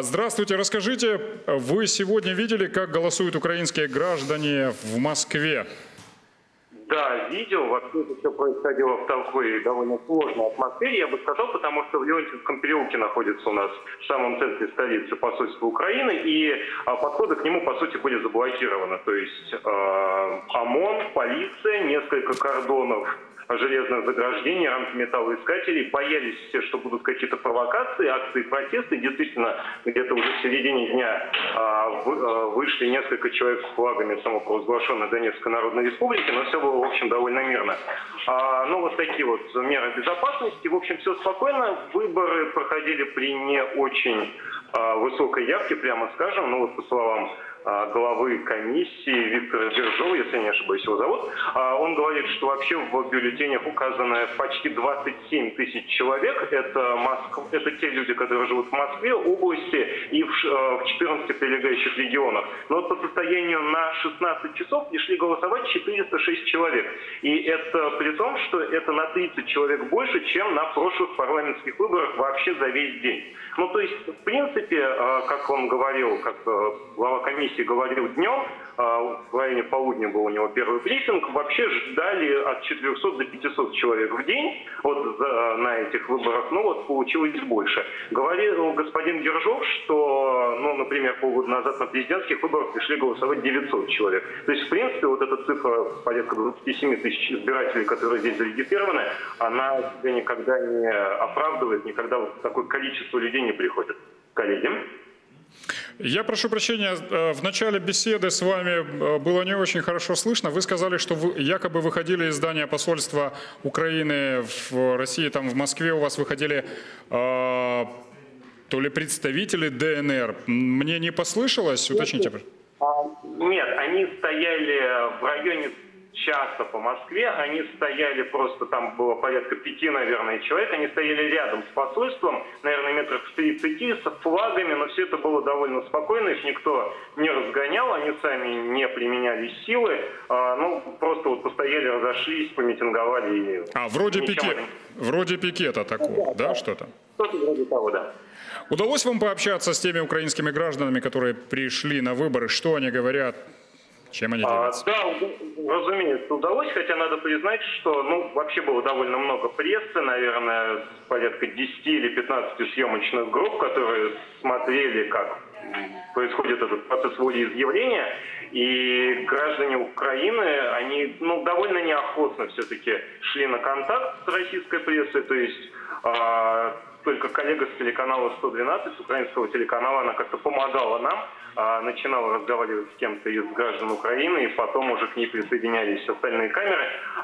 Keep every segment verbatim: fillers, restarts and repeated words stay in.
Здравствуйте, расскажите, вы сегодня видели, как голосуют украинские граждане в Москве? Да, видел. Вообще это все происходило в такой довольно сложной атмосфере, я бы сказал, потому что в Леонтьевском переулке находится у нас в самом центре столицы посольство Украины, и а, подходы к нему, по сути, были заблокированы. То есть э, ОМОН, полиция, несколько кордонов железных заграждений, рамки металлоискателей, боялись все, что будут какие-то провокации, акции протеста. И действительно, где-то уже в середине дня а, вы, а, вышли несколько человек с флагами самопровозглашенной Донецкой Народной Республики, но все было, в общем, довольно мирно. А, ну, вот такие вот меры безопасности. В общем, все спокойно. Выборы проходили при не очень а, высокой явке, прямо скажем. Ну, вот по словам главы комиссии Виктора Держова, если я не ошибаюсь, его зовут, он говорит, что вообще в бюллетенях указано почти двадцать семь тысяч человек. Это, Москва, это те люди, которые живут в Москве, области и в четырнадцати прилегающих регионах. Но вот по состоянию на шестнадцать часов пришли голосовать четыреста шесть человек. И это при том, что это на тридцать человек больше, чем на прошлых парламентских выборах вообще за весь день. Ну, то есть, в принципе, как он говорил, как глава комиссии говорил днем, в районе полудня был у него первый брифинг, вообще ждали от четырёхсот до пятисот человек в день вот за, на этих выборах, ну вот получилось больше. Говорил господин Держов, что, ну, например, полгода назад на президентских выборах пришли голосовать девятьсот человек. То есть, в принципе, вот эта цифра, порядка двадцати семи тысяч избирателей, которые здесь зарегистрированы, она себя никогда не оправдывает, никогда вот такое количество людей не приходит. Коллеги? Я прошу прощения, в начале беседы с вами было не очень хорошо слышно. Вы сказали, что вы якобы выходили из здания посольства Украины в России, там в Москве у вас выходили э, то ли представители ДНР. Мне не послышалось? Уточните. Нет, они стояли в районе часа по Москве, они стояли просто, там было порядка пяти, наверное, человек, они стояли рядом с посольством, наверное, метров в тридцати, с флагами, но все это было довольно спокойно, их никто не разгонял, они сами не применяли силы, а, ну, просто вот постояли, разошлись, помитинговали. И а, вроде, пикет, вроде пикета такого, да, да, что-то? Что-то вроде того, да. Удалось вам пообщаться с теми украинскими гражданами, которые пришли на выборы, что они говорят? Чем они делятся? А, да, разумеется, удалось, хотя надо признать, что ну, вообще было довольно много прессы, наверное, порядка десяти или пятнадцати съемочных групп, которые смотрели, как происходит этот процесс волеизъявления. И граждане Украины, они ну, довольно неохотно все-таки шли на контакт с российской прессой, то есть а, только коллега с телеканала сто двенадцать, с украинского телеканала, она как-то помогала нам, начинала разговаривать с кем-то из граждан Украины, и потом уже к ней присоединялись остальные камеры.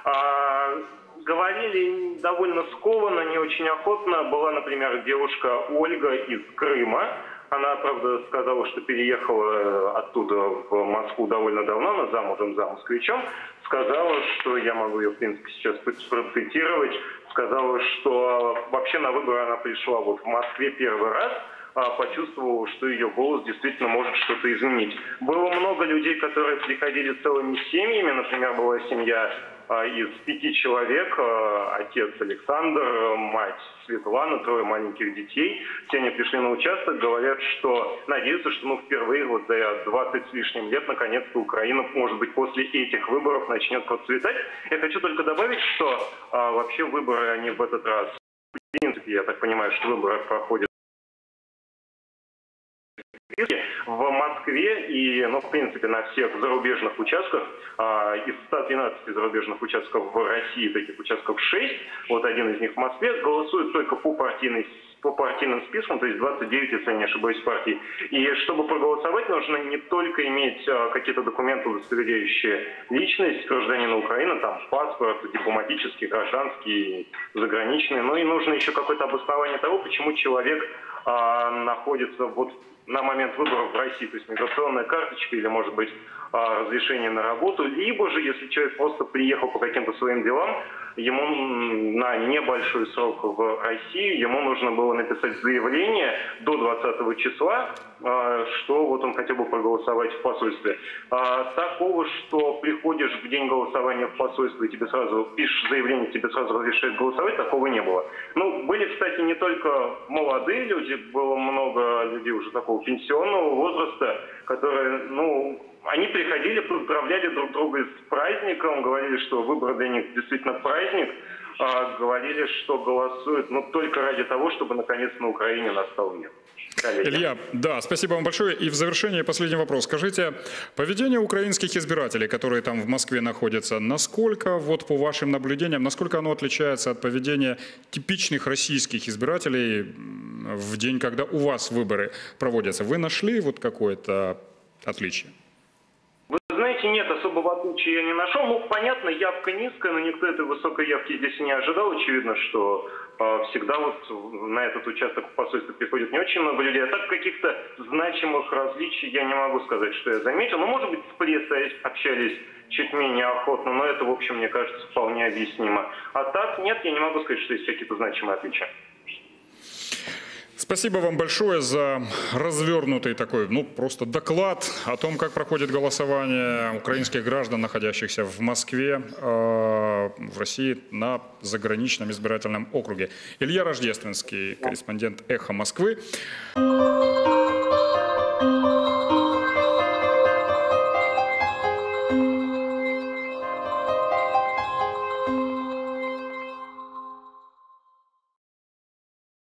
А, говорили довольно скованно, не очень охотно. Была, например, девушка Ольга из Крыма. Она, правда, сказала, что переехала оттуда в Москву довольно давно, она замужем за москвичом. Сказала, что, я могу ее, в принципе, сейчас процитировать, сказала, что вообще на выборы она пришла вот в Москве первый раз, почувствовала, что ее голос действительно может что-то изменить. Было много людей, которые приходили целыми семьями. Например, была семья из пяти человек, отец Александр, мать Светлана, трое маленьких детей. Все они пришли на участок, говорят, что надеются, что ну, впервые вот за двадцать с лишним лет наконец-то Украина, может быть, после этих выборов начнет процветать. Я хочу только добавить, что а, вообще выборы, они в этот раз, в принципе, я так понимаю, что выборы проходят в Москве и, ну, в принципе, на всех зарубежных участках. А, из ста тринадцати зарубежных участков в России, таких участков шесть, вот один из них в Москве, голосуют только по партийной по партийным спискам, то есть двадцать девять, если я не ошибаюсь, партий. И чтобы проголосовать, нужно не только иметь а, какие-то документы, удостоверяющие личность гражданина Украины, там паспорт, дипломатический, гражданский, заграничный, но и нужно еще какое-то обоснование того, почему человек а, находится вот на момент выборов в России, то есть миграционная карточка или, может быть, разрешение на работу, либо же, если человек просто приехал по каким-то своим делам, ему на небольшой срок в Россию, ему нужно было написать заявление до двадцатого числа, что вот он хотел бы проголосовать в посольстве. Такого, что приходишь в день голосования в посольство и тебе сразу пишешь заявление, тебе сразу разрешают голосовать, такого не было. Ну, были, кстати, не только молодые люди, было много людей уже такого около пенсионного возраста, которые, ну, они приходили, поздравляли друг друга с праздником, говорили, что выборы для них действительно праздник, а говорили, что голосуют, ну, только ради того, чтобы наконец на Украине настал мир. Илья, да, спасибо вам большое. И в завершение последний вопрос. Скажите, поведение украинских избирателей, которые там в Москве находятся, насколько, вот по вашим наблюдениям, насколько оно отличается от поведения типичных российских избирателей в день, когда у вас выборы проводятся? Вы нашли вот какое-то отличие? Вы знаете, нет, особого отличия я не нашел. Ну, понятно, явка низкая, но никто этой высокой явки здесь и не ожидал. Очевидно, что э, всегда вот на этот участок в посольстве приходит не очень много людей. А так каких-то значимых различий я не могу сказать, что я заметил. Ну, может быть, с прессой общались чуть менее охотно, но это, в общем, мне кажется, вполне объяснимо. А так, нет, я не могу сказать, что есть какие-то значимые отличия. Спасибо вам большое за развернутый такой, ну, просто доклад о том, как проходит голосование украинских граждан, находящихся в Москве, э, в России, на заграничном избирательном округе. Илья Рождественский, корреспондент «Эхо Москвы».